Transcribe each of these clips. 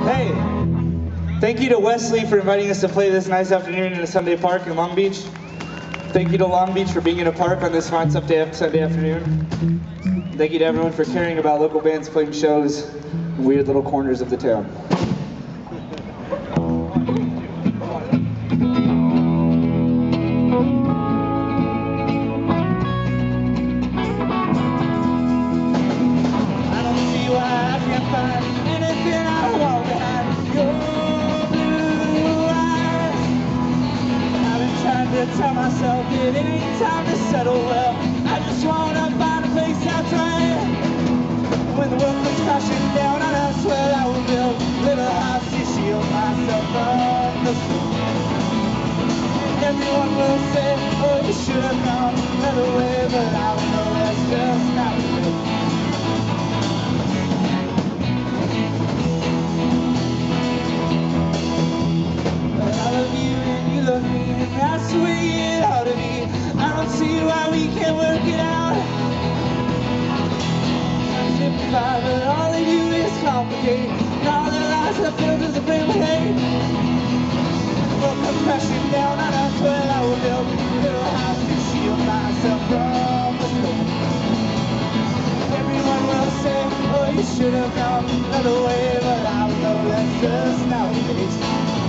Hey, thank you to Wesley for inviting us to play this nice afternoon in a Sunday park in Long Beach. Thank you to Long Beach for being in a park on this fine Sunday afternoon. Thank you to everyone for caring about local bands playing shows in weird little corners of the town. Tell myself it ain't time to settle well. I just wanna find a place that's right. When the world comes crashing down on us, well, I will build a little house to shield myself from the storm. And everyone will say, oh, you should have gone another way, but I will know that's just not true. But I love you and you love me, and that's the way it ought to be. I don't see why we can't work it out. I'm simplified, but all they do is complicate. And all their lives are filled with a frame of hate. Well, come crashing down on us, well, I will build a little house to shield myself from the storm. Everyone will say, oh, you should have gone another way, but I will know that's just not the case.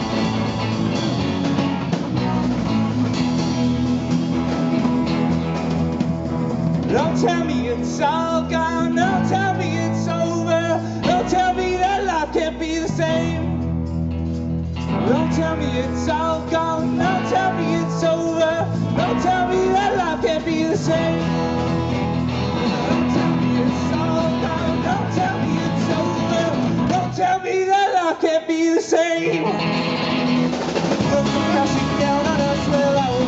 Don't tell me it's all gone, don't tell me it's over. Don't tell me that life can't be the same. Don't tell me it's all gone, don't tell me it's over. Don't tell me that life can't be the same. Don't tell me it's all gone, don't tell me it's over. Don't tell me that life can't be the same. World comes crashing down on us, well, I